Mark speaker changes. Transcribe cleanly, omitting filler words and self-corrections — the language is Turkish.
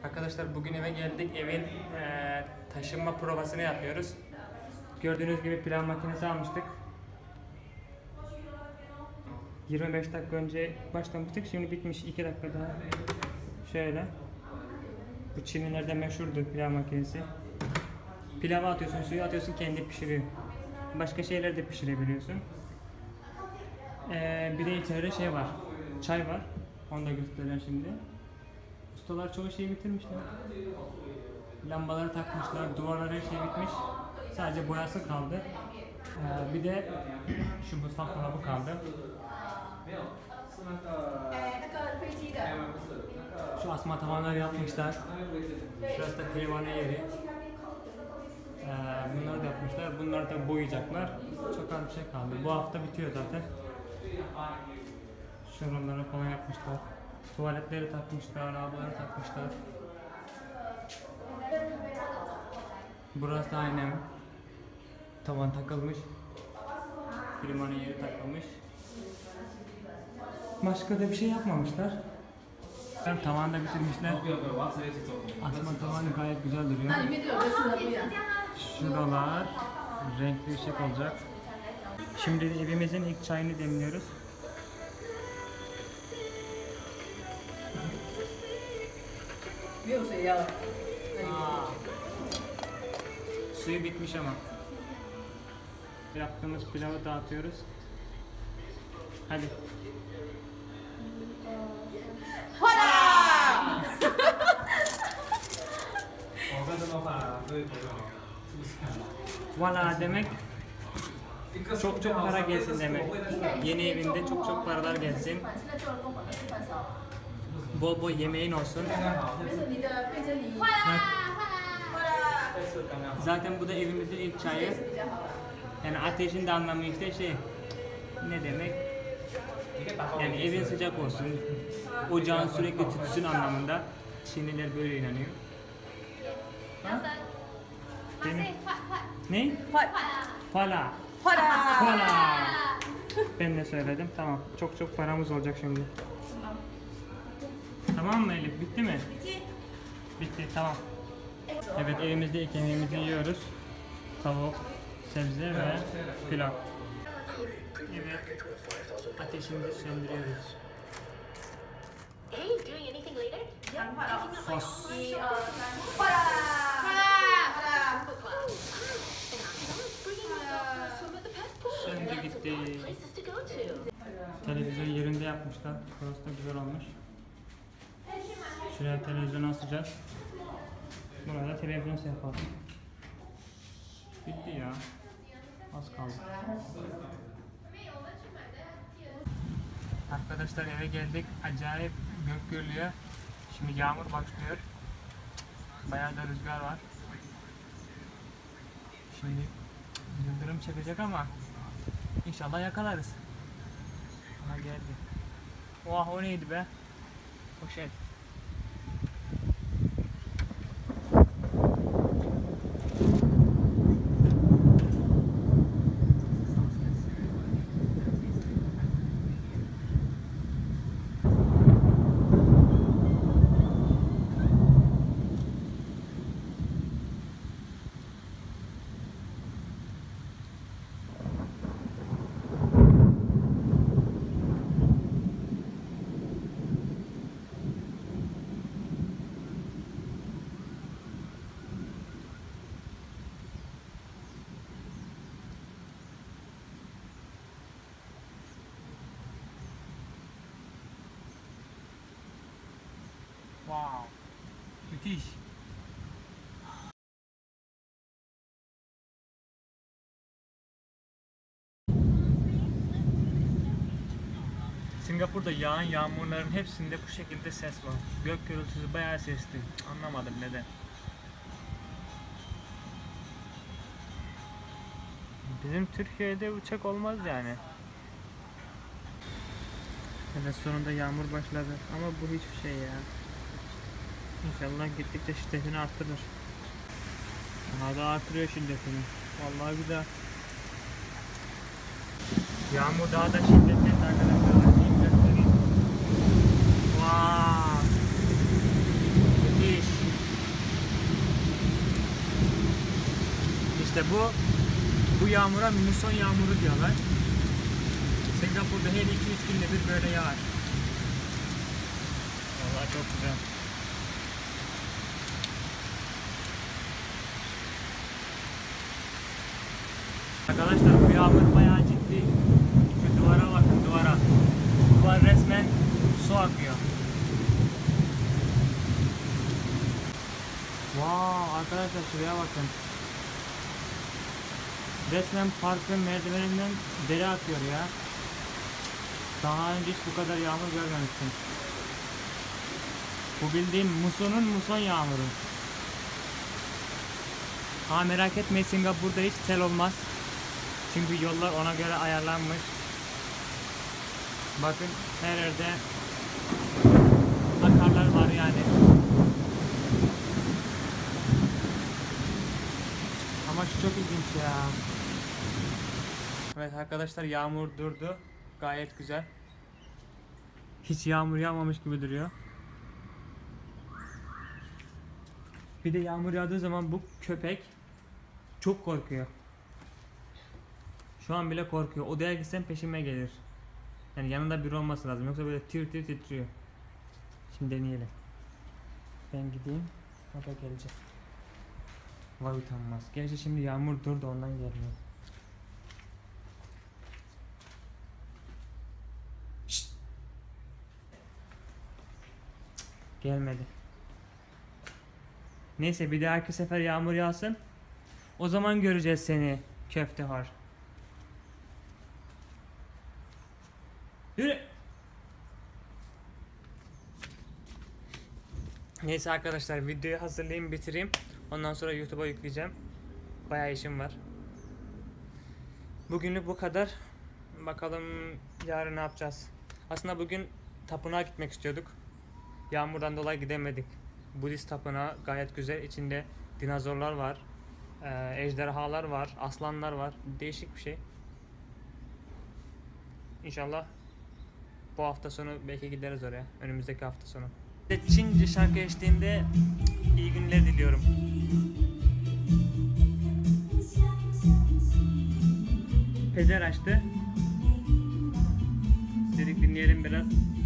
Speaker 1: Arkadaşlar bugün eve geldik. Evin taşınma provasını yapıyoruz. Gördüğünüz gibi pilav makinesi almıştık. 25 dakika önce başlamıştık. Şimdi bitmiş 2 dakika daha. Şöyle. Bu Çinlilerde meşhurdur pilav makinesi. Pilava atıyorsun, suyu atıyorsun, kendi pişiriyor. Başka şeyler de pişirebiliyorsun. Bir de içeride şey var. Çay var. Onu da göstereceğim şimdi. Ustalar çoğu şeyi bitirmişler. Lambaları takmışlar, duvarlar her şey bitmiş. Sadece boyası kaldı. Bir de şu mutfak dolabı kaldı. Şu asma tavanları yapmışlar. Şurası da televane yeri. Bunları da yapmışlar. Bunları da boyayacaklar. Çok az bir şey kaldı. Bu hafta bitiyor zaten. Şuraları falan yapmışlar. Tuvaletleri takmışlar, lavaboları takmışlar. Burası da aynen tavan takılmış. Klimanın yeri takılmış. Başka da bir şey yapmamışlar. Tavanı da bitirmişler. Asma tavanı gayet güzel duruyor. Şuralar renkli ışık olacak. Şimdi evimizin ilk çayını demliyoruz. Suyu bitmiş ama. Yaptığımız pilavı dağıtıyoruz. Hadi. Valla demek çok para gelsin demek. Yeni evinde çok paralar gelsin. Bol yemeğin olsun. Zaten bu da evimizin ilk çayı. Yani ateşin de anlamı işte şey, ne demek? Yani evin sıcak olsun, ocağın sürekli tütsün anlamında. Çinliler böyle inanıyor. Ne? Fala. Ben de söyledim. Tamam. Çok paramız olacak şimdi. Tamam mı Elif? Bitti mi? Bitti. Tamam. Evet, evimizde ilk yemeğimizi yiyoruz. Tavuk, sebze ve pilav. Evet. Ateşimizi söndürüyoruz. Sos. Söndü gitti. Televizyon yerinde yapmışlar. Burası da güzel olmuş. Şuraya televizyonu asacağız. Burada televizyon sehpası. Bitti ya. Az kaldı. Arkadaşlar eve geldik. Acayip gök gürlüyor. Şimdi yağmur başlıyor. Bayağı da rüzgar var. Şimdi yıldırım çekecek ama inşallah yakalarız. Aha geldi. Oha, o neydi be? Poşet. Wow. Müthiş. Singapur'da yağan yağmurların hepsinde bu şekilde ses var. Gök gürültüsü bayağı sesli. Anlamadım neden. Bizim Türkiye'de uçak olmaz yani. Evet, sonunda yağmur başladı ama bu hiçbir şey ya. İnşallah gittikçe şiddetini arttırır. Daha da artırıyor şiddetini. Vallahi güzel. Yağmur daha da şiddetlendi arkadaşlar. Wow. Müthiş. İşte bu yağmura muson yağmuru diyorlar. Singapur'da her 2-3 günde bir böyle yağar. Vallahi çok güzel. Arkadaşlar bu yağmur bayağı ciddi. Şu duvara bakın, duvara. Duvar resmen su akıyor. Wow, arkadaşlar şuraya bakın. Resmen parkın merdiveninden dere akıyor ya. Daha önce hiç bu kadar yağmur görmemiştim. Bu bildiğin musonun muson yağmuru. Ha, merak etmeyin, Singapur'da hiç sel olmaz. Çünkü yollar ona göre ayarlanmış. Bakın her yerde akarlar var yani. Ama şu çok ilginç ya. Evet arkadaşlar, yağmur durdu. Gayet güzel. Hiç yağmur yağmamış gibi duruyor. Bir de yağmur yağdığı zaman bu köpek çok korkuyor. Şu an bile korkuyor. Odaya gitsem peşime gelir. Yani yanında biri olması lazım. Yoksa böyle tir tir titriyor. Şimdi deneyelim. Ben gideyim. O da gelecek. Vay utanmaz. Gerçi şimdi yağmur durdu, ondan gelmiyor. Şşt. Gelmedi. Neyse, bir dahaki sefer yağmur yağsın. O zaman göreceğiz seni köftehar. Yürü. Neyse arkadaşlar, videoyu hazırlayayım, bitireyim. Ondan sonra YouTube'a yükleyeceğim. Bayağı işim var. Bugünlük bu kadar. Bakalım yarın ne yapacağız. Aslında bugün tapınağa gitmek istiyorduk. Yağmurdan dolayı gidemedik. Budist tapınağı gayet güzel. İçinde dinozorlar var. Ejderhalar var. Aslanlar var. Değişik bir şey. İnşallah bu hafta sonu belki gideriz oraya. Önümüzdeki hafta sonu. Çince şarkı eşliğinde iyi günler diliyorum. Peder açtı. Dedik dinleyelim biraz.